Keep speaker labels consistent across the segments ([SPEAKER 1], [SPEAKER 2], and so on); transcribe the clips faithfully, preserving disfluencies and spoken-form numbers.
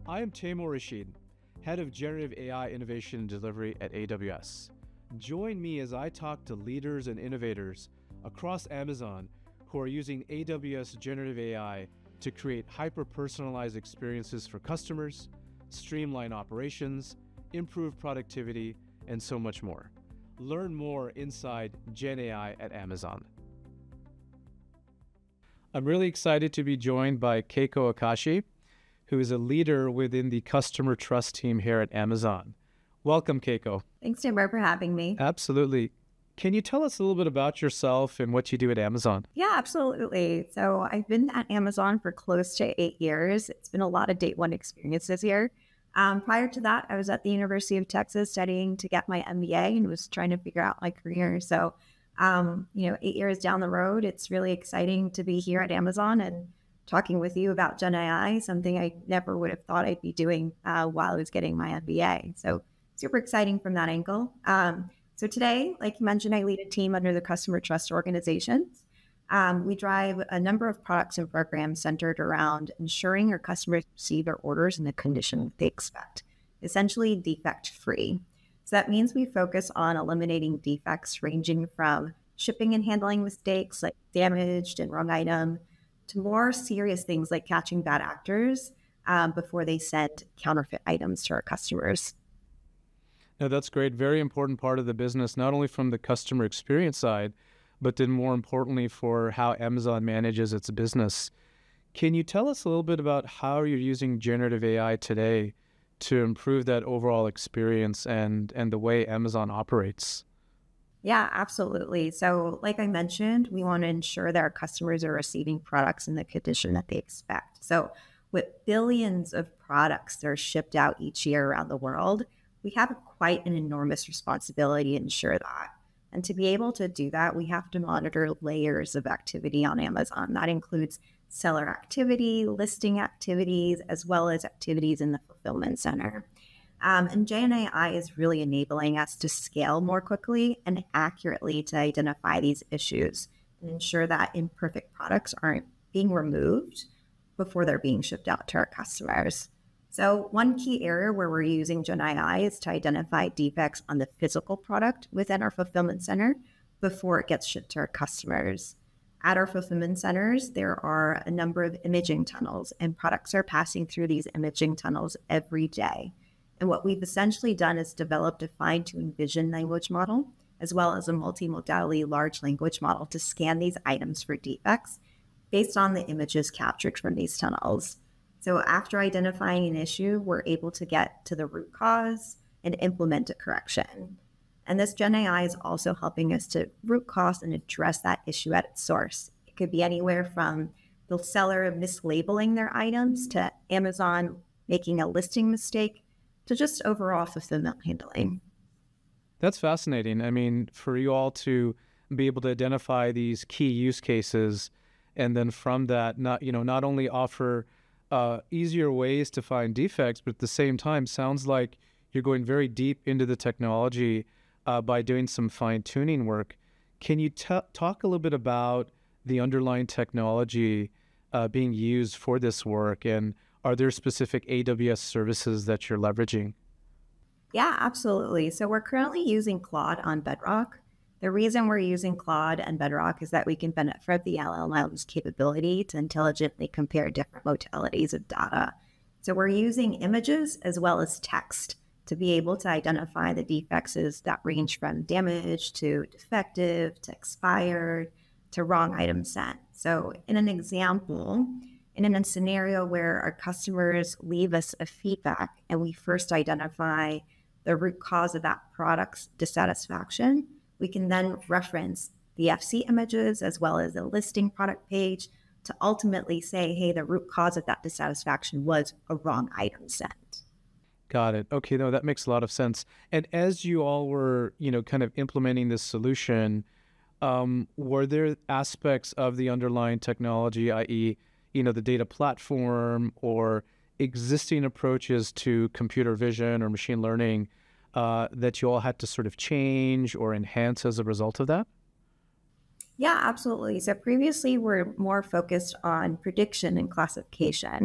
[SPEAKER 1] I am Taimur Rashid, Head of Generative A I Innovation and Delivery at A W S. Join me as I talk to leaders and innovators across Amazon who are using A W S Generative A I to create hyper-personalized experiences for customers, streamline operations, improve productivity, and so much more. Learn more inside Gen A I at Amazon. I'm really excited to be joined by Koo Akashi, who is a leader within the customer trust team here at Amazon. Welcome, Koo.
[SPEAKER 2] Thanks, Timber, for having me.
[SPEAKER 1] Absolutely. Can you tell us a little bit about yourself and what you do at Amazon?
[SPEAKER 2] Yeah, absolutely. So I've been at Amazon for close to eight years. It's been a lot of day one experiences here. Um, prior to that, I was at the University of Texas studying to get my M B A and was trying to figure out my career. So, um, you know, eight years down the road, it's really exciting to be here at Amazon and talking with you about Gen A I, something I never would have thought I'd be doing uh, while I was getting my M B A. So super exciting from that angle. Um, so today, like you mentioned, I lead a team under the Customer Trust Organizations. Um, we drive a number of products and programs centered around ensuring our customers receive their orders in the condition they expect, essentially defect-free. So that means we focus on eliminating defects ranging from shipping and handling mistakes like damaged and wrong item to more serious things like catching bad actors um, before they send counterfeit items to our customers.
[SPEAKER 1] No, that's great. Very important part of the business, not only from the customer experience side, but then more importantly for how Amazon manages its business. Can you tell us a little bit about how you're using generative A I today to improve that overall experience and, and the way Amazon operates?
[SPEAKER 2] Yeah, absolutely. So like I mentioned, we want to ensure that our customers are receiving products in the condition that they expect. So with billions of products that are shipped out each year around the world, we have quite an enormous responsibility to ensure that. And to be able to do that, we have to monitor layers of activity on Amazon. That includes seller activity, listing activities, as well as activities in the fulfillment center. Um, and Gen A I is really enabling us to scale more quickly and accurately to identify these issues and ensure that imperfect products aren't being removed before they're being shipped out to our customers. So one key area where we're using Gen A I is to identify defects on the physical product within our fulfillment center before it gets shipped to our customers. At our fulfillment centers, there are a number of imaging tunnels, and products are passing through these imaging tunnels every day. And what we've essentially done is developed a fine-tuned vision language model, as well as a multimodality large language model to scan these items for defects based on the images captured from these tunnels. So after identifying an issue, we're able to get to the root cause and implement a correction. And this Gen A I is also helping us to root cause and address that issue at its source. It could be anywhere from the seller mislabeling their items to Amazon making a listing mistake to just overall fulfillment handling.
[SPEAKER 1] That's fascinating. I mean, for you all to be able to identify these key use cases and then from that, not, you know, not only offer uh, easier ways to find defects, but at the same time, sounds like you're going very deep into the technology uh, by doing some fine-tuning work. Can you t- talk a little bit about the underlying technology uh, being used for this work, and are there specific A W S services that you're leveraging?
[SPEAKER 2] Yeah, absolutely. So we're currently using Claude on Bedrock. The reason we're using Claude and Bedrock is that we can benefit from the L L M's capability to intelligently compare different modalities of data. So we're using images as well as text to be able to identify the defects that range from damage to defective to expired to wrong item sent. So in an example, in a scenario where our customers leave us a feedback and we first identify the root cause of that product's dissatisfaction, we can then reference the F C images as well as the listing product page to ultimately say, hey, the root cause of that dissatisfaction was a wrong item sent.
[SPEAKER 1] Got it. Okay, no, that makes a lot of sense. And as you all were, you know, kind of implementing this solution, um, were there aspects of the underlying technology, that is, you know, the data platform or existing approaches to computer vision or machine learning uh, that you all had to sort of change or enhance as a result of that?
[SPEAKER 2] Yeah, absolutely. So previously we're more focused on prediction and classification.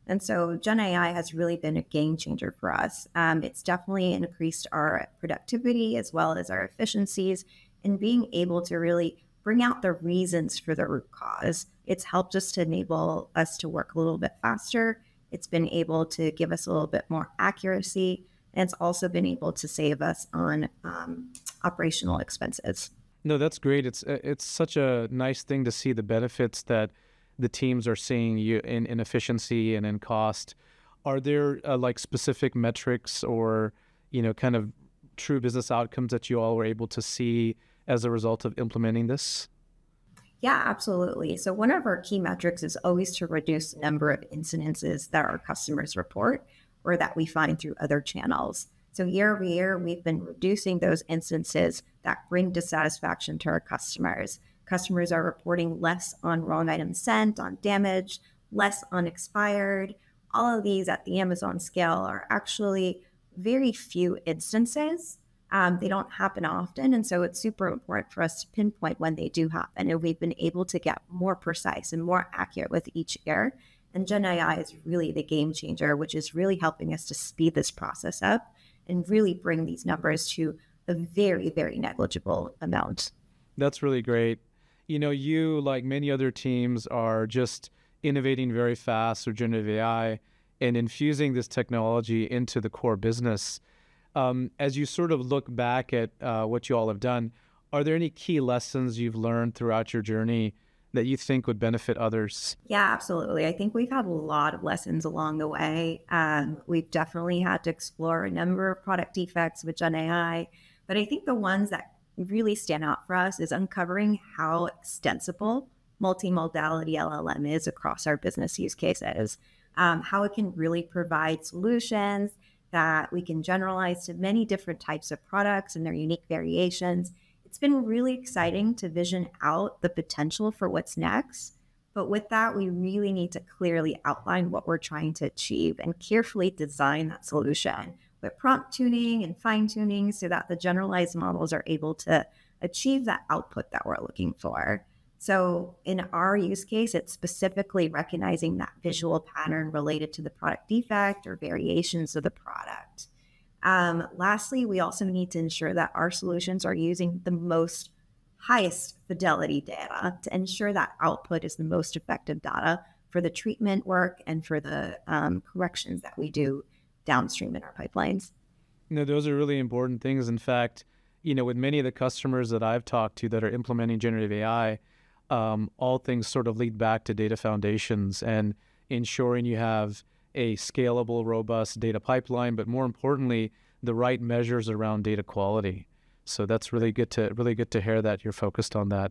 [SPEAKER 2] And so Gen A I has really been a game changer for us. Um, it's definitely increased our productivity as well as our efficiencies in being able to really bring out the reasons for the root cause. It's helped us to enable us to work a little bit faster. It's been able to give us a little bit more accuracy. And it's also been able to save us on um, operational expenses.
[SPEAKER 1] No, that's great. It's uh, it's such a nice thing to see the benefits that the teams are seeing you in, in efficiency and in cost. Are there uh, like specific metrics or, you know, kind of true business outcomes that you all were able to see as a result of implementing this?
[SPEAKER 2] Yeah, absolutely. So one of our key metrics is always to reduce the number of incidences that our customers report or that we find through other channels. So year over year, we've been reducing those instances that bring dissatisfaction to our customers. Customers are reporting less on wrong items sent, on damage, less on expired. All of these at the Amazon scale are actually very few instances. Um, they don't happen often. And so it's super important for us to pinpoint when they do happen. And we've been able to get more precise and more accurate with each year. And Gen A I is really the game changer, which is really helping us to speed this process up and really bring these numbers to a very, very negligible amount.
[SPEAKER 1] That's really great. You know, you, like many other teams, are just innovating very fast with generative A I and infusing this technology into the core business. Um, as you sort of look back at uh, what you all have done, are there any key lessons you've learned throughout your journey that you think would benefit others?
[SPEAKER 2] Yeah, absolutely. I think we've had a lot of lessons along the way. Um, we've definitely had to explore a number of product defects with Gen A I, but I think the ones that really stand out for us is uncovering how extensible multimodality L L M is across our business use cases, um, how it can really provide solutions that we can generalize to many different types of products and their unique variations. It's been really exciting to vision out the potential for what's next. But with that, we really need to clearly outline what we're trying to achieve and carefully design that solution with prompt tuning and fine tuning so that the generalized models are able to achieve that output that we're looking for. So in our use case, it's specifically recognizing that visual pattern related to the product defect or variations of the product. Um, lastly, we also need to ensure that our solutions are using the most highest fidelity data to ensure that output is the most effective data for the treatment work and for the um, corrections that we do downstream in our pipelines.
[SPEAKER 1] You know, those are really important things. In fact, you know, with many of the customers that I've talked to that are implementing generative A I, um, all things sort of lead back to data foundations and ensuring you have a scalable, robust data pipeline, but more importantly, the right measures around data quality. So that's really good to really good to hear that you're focused on that.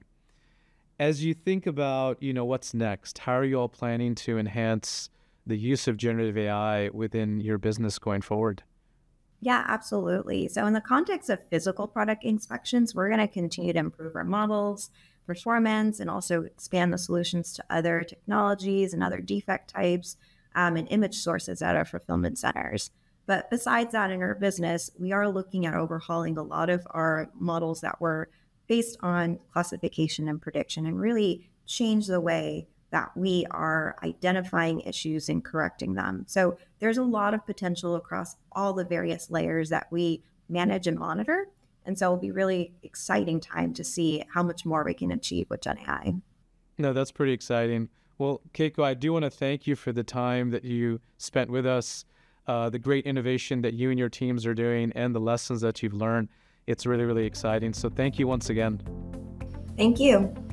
[SPEAKER 1] As you think about, you know, what's next, how are you all planning to enhance the use of generative A I within your business going forward?
[SPEAKER 2] Yeah, absolutely. So in the context of physical product inspections, we're going to continue to improve our models, performance, and also expand the solutions to other technologies and other defect types um, and image sources at our fulfillment centers. But besides that, in our business, we are looking at overhauling a lot of our models that were based on classification and prediction and really change the way that we are identifying issues and correcting them. So there's a lot of potential across all the various layers that we manage and monitor. And so it'll be really exciting time to see how much more we can achieve with Gen A I.
[SPEAKER 1] No, that's pretty exciting. Well, Keiko, I do want to thank you for the time that you spent with us, uh, the great innovation that you and your teams are doing, and the lessons that you've learned. It's really, really exciting. So thank you once again.
[SPEAKER 2] Thank you.